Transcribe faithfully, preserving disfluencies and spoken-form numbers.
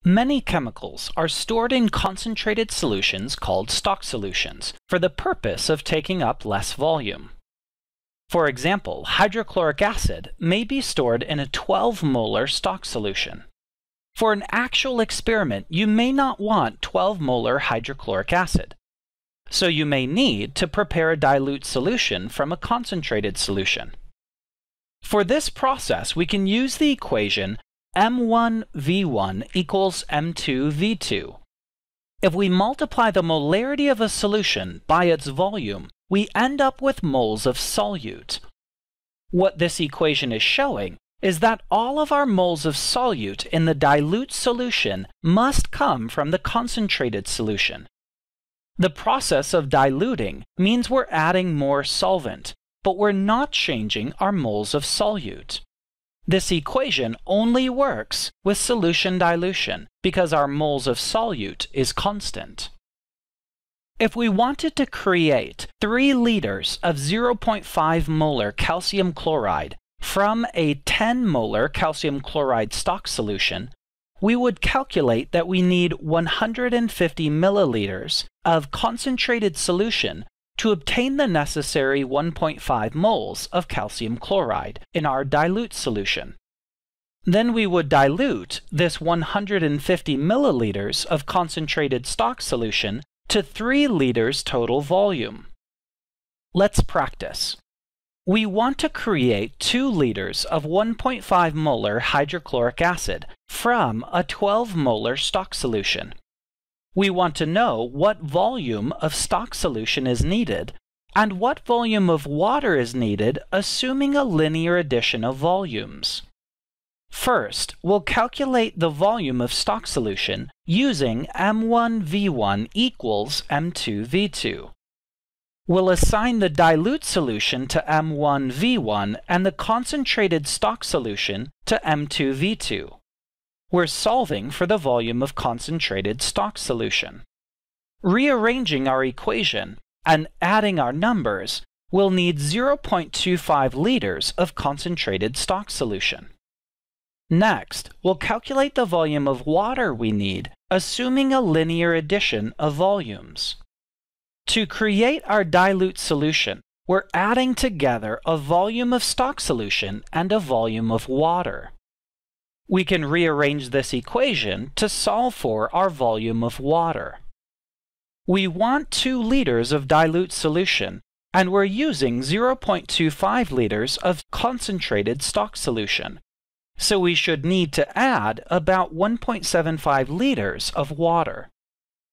Many chemicals are stored in concentrated solutions called stock solutions for the purpose of taking up less volume. For example, hydrochloric acid may be stored in a twelve molar stock solution. For an actual experiment, you may not want twelve molar hydrochloric acid, so you may need to prepare a dilute solution from a concentrated solution. For this process, we can use the equation M one V one equals M two V two. If we multiply the molarity of a solution by its volume, we end up with moles of solute. What this equation is showing is that all of our moles of solute in the dilute solution must come from the concentrated solution. The process of diluting means we're adding more solvent, but we're not changing our moles of solute. This equation only works with solution dilution because our moles of solute is constant. If we wanted to create three liters of zero point five molar calcium chloride from a ten molar calcium chloride stock solution, we would calculate that we need one hundred fifty milliliters of concentrated solution to obtain the necessary one point five moles of calcium chloride in our dilute solution. Then we would dilute this one hundred fifty milliliters of concentrated stock solution to three liters total volume. Let's practice. We want to create two liters of one point five molar hydrochloric acid from a twelve molar stock solution. We want to know what volume of stock solution is needed and what volume of water is needed, assuming a linear addition of volumes. First, we'll calculate the volume of stock solution using M one V one equals M two V two. We'll assign the dilute solution to M one V one and the concentrated stock solution to M two V two. We're solving for the volume of concentrated stock solution. Rearranging our equation and adding our numbers, we'll need zero point two five liters of concentrated stock solution. Next, we'll calculate the volume of water we need, assuming a linear addition of volumes. To create our dilute solution, we're adding together a volume of stock solution and a volume of water. We can rearrange this equation to solve for our volume of water. We want two liters of dilute solution, and we're using zero point two five liters of concentrated stock solution, so we should need to add about one point seven five liters of water.